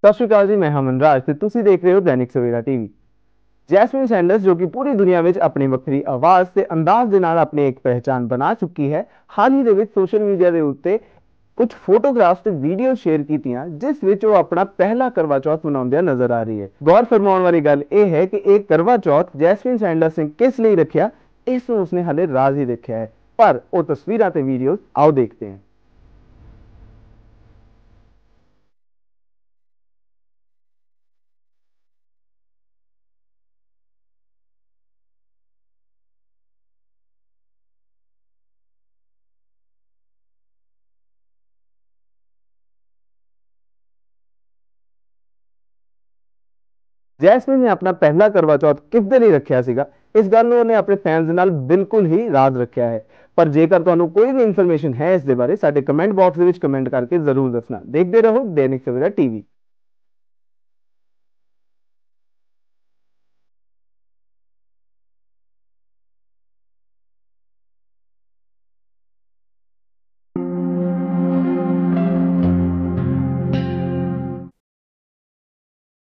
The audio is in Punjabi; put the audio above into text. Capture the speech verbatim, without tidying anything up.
सत श्री अकाल जी, मैं हमन राज ते तुसी देख रहे हो Dainik Savera TV. Jasmine Sanders जो कि पूरी दुनिया में अपनी ਵੱਖਰੀ आवाज़ ਤੇ अंदाज ਦੇ ਨਾਲ अपनी एक पहचान बना चुकी है, हाल ही ਦੇ ਵਿੱਚ सोशल मीडिया ਦੇ ਉੱਤੇ कुछ फोटोग्राफ्स ਤੇ ਵੀਡੀਓ ਸ਼ੇਅਰ ਕੀਤੀਆਂ ਜਿਸ ਵਿੱਚ ਉਹ ਆਪਣਾ ਪਹਿਲਾ ਕਰਵਾ ਚੌਥ ਮਨਾਉਂਦਿਆਂ ਨਜ਼ਰ ਆ ਰਹੀ ਹੈ। ਗੌਰ ਫਰਮਾਉਣ ਵਾਲੀ ਗੱਲ ਇਹ ਹੈ ਕਿ ਇਹ ਕਰਵਾ ਚੌਥ ਜੈਸਮਿਨ ਸੈਂਡਰਸ ਨੇ ਕਿਸ ਲਈ ਰੱਖਿਆ, ਇਸ ਨੂੰ ਉਸਨੇ ਹਾਲੇ ਰਾਜ਼ ਹੀ ਰੱਖਿਆ ਹੈ, ਪਰ ਉਹ ਤਸਵੀਰਾਂ ਤੇ ਵੀਡੀਓਜ਼ ਆਓ ਦੇਖते हैं। ਜੈਸਮਿਨ ਨੇ ਆਪਣਾ ਪਹਿਲਾ ਕਰਵਾ ਚੌਥ ਕਿਸ ਦੇ ਲਈ ਰੱਖਿਆ ਸੀਗਾ, ਇਸ ਗੱਲ ਨੂੰ ਉਹਨੇ ਆਪਣੇ ਫੈਨਸ ਦੇ ਨਾਲ ਬਿਲਕੁਲ ਹੀ ਰਾਜ਼ ਰੱਖਿਆ ਹੈ। ਪਰ ਜੇਕਰ ਤੁਹਾਨੂੰ ਕੋਈ ਵੀ ਇਨਫੋਰਮੇਸ਼ਨ ਹੈ ਇਸ ਦੇ ਬਾਰੇ, ਸਾਡੇ ਕਮੈਂਟ ਬਾਕਸ ਦੇ ਵਿੱਚ ਕਮੈਂਟ ਕਰਕੇ ਜ਼ਰੂਰ ਦੱਸਣਾ। ਦੇਖਦੇ ਰਹੋ दैनिक सवेरा टीवी।